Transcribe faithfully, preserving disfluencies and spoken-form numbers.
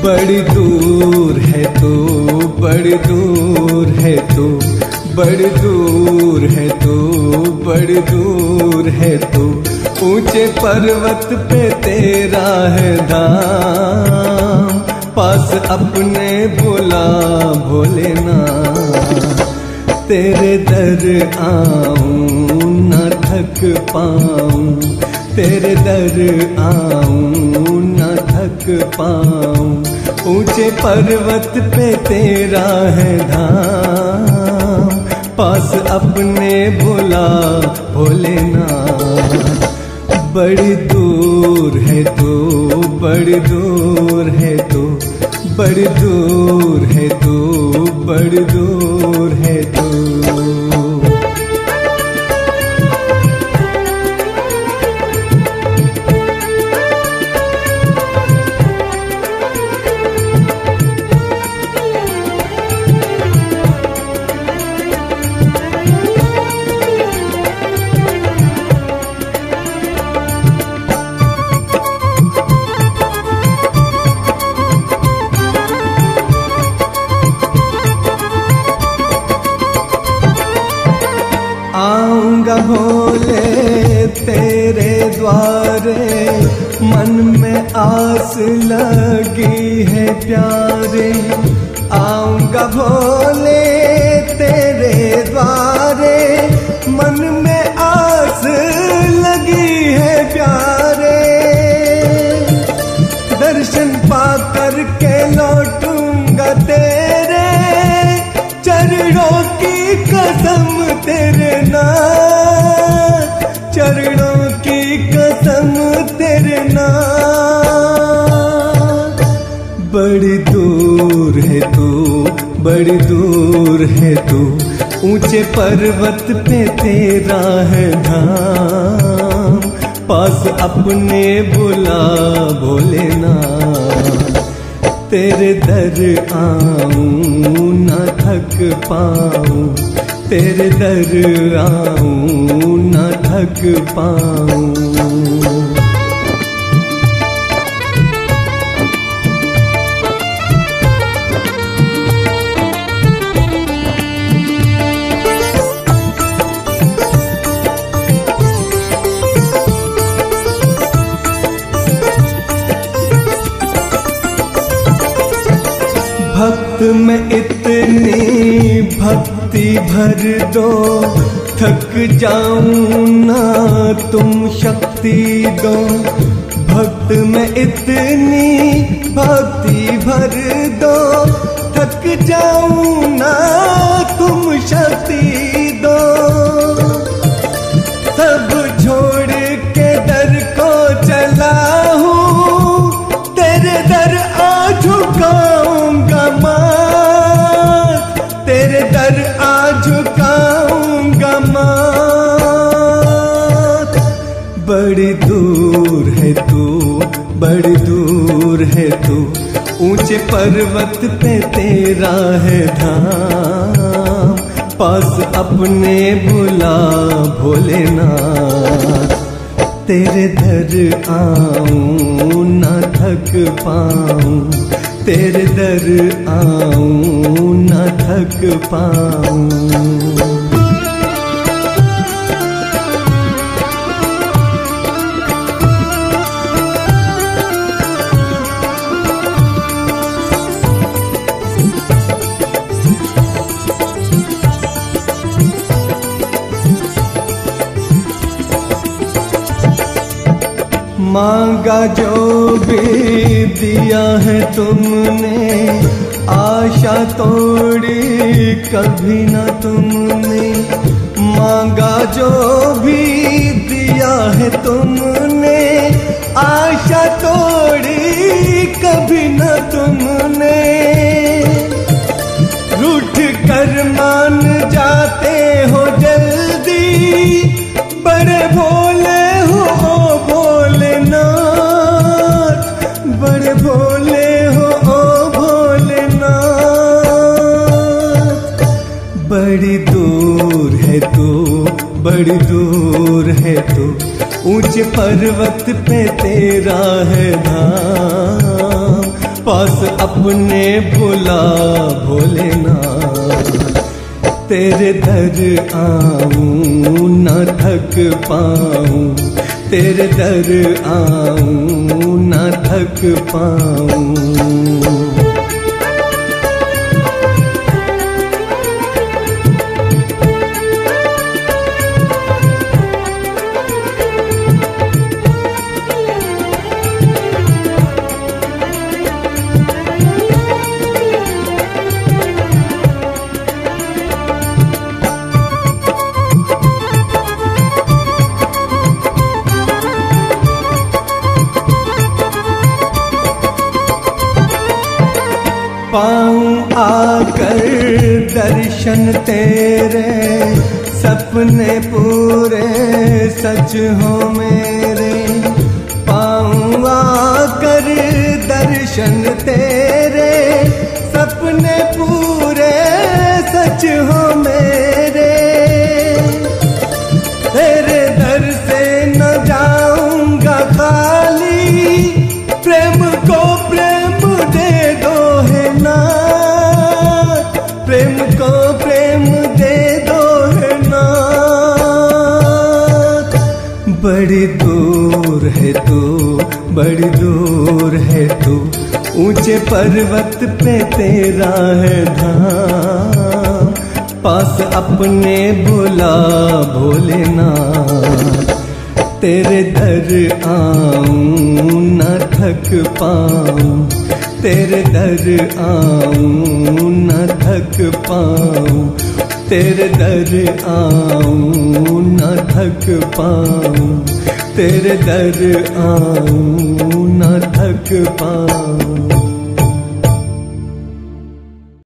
बड़ी दूर है तो, बड़ी दूर है तो, बड़ी दूर है तो, बड़ी दूर है तो, ऊंचे पर्वत पे तेरा है धाम, पास अपने बुला भोलेनाथ। तेरे दर आऊं न थक पाऊं, तेरे दर आऊं न थक पाऊं, ऊंचे पर्वत पे तेरा है धाम, पास अपने बुला भोलेनाथ। बड़ी दूर है तो, बड़ी दूर है तो, बड़ी दूर है तो, बड़ी दूर है तो। आऊंगा भोले तेरे द्वारे, मन में आस लगी है प्यारे। आऊंगा भोले तेरे द्वारे, मन में आस लगी है प्यारे। दर्शन पाकर के लौटूंगा तेरे चरणों की कसम, तेरे नाथ चरणों की कसम, तेरे नाथ। बड़ी दूर है तू, बड़ी दूर है तू, ऊंचे पर्वत पे तेरा है धाम, पास अपने बुला भोलेनाथ। तेरे दर आऊं न थक पाऊं, तेरे दर आऊं न थक पाऊं। भक्त में इतनी भक्ति भर दो, थक जाऊं ना तुम शक्ति दो। भक्त में इतनी भक्ति भर दो, थक जाऊं ना तुम शक्ति दो। सब छोड़ के दर को चला हूँ, तेरे दर आ झुकाऊंगा माथ, तेरे दर आ झुकाऊंगा माथ। बड़ी दूर है तू, बड़ी दूर है तू, ऊंचे पर्वत पे तेरा है धाम, पास अपने बुला भोलेनाथ। तेरे दर आऊं न थक पाऊं, तेरे दर आऊं न थक पाऊं। मांगा जो भी दिया है तुमने, आशा तोड़ी कभी न तुमने। मांगा जो भी दिया है तुमने, आशा तोड़ी कभी न तुमने। रूठ कर मान जाते हो जल्दी, बड़े भोले हो ओ भोलेनाथ, बड़े भोले हो ओ भोलेनाथ। बड़ी दूर है तू, बड़ी दूर है तू, ऊंचे पर्वत पे तेरा है धाम, पास अपने बुला भोलेनाथ। तेरे दर आऊं न थक पाऊं, तेरे दर आऊं न थक पाऊं। पाऊं आकर दर्शन तेरे, सपने पूरे सच हो मेरे। पाऊं आकर दर्शन तेरे, सपने पूरे सच हो मेरे। तेरे दर से न जाऊंगा खाली, प्रेम को प्रेम दे दो है नाथ, प्रेम को प्रेम दे दो है नाथ। बड़ी दूर है तू, बड़ी दूर है तू, ऊंचे पर्वत पे तेरा है धाम। पास अपने बुला भोलेनाथ। तेरे दर आऊं न थक पाऊं, तेरे दर आऊं न थक पाऊं, तेरे दर आऊं न थक पाऊं, तेरे दर आऊं न थक पाऊं।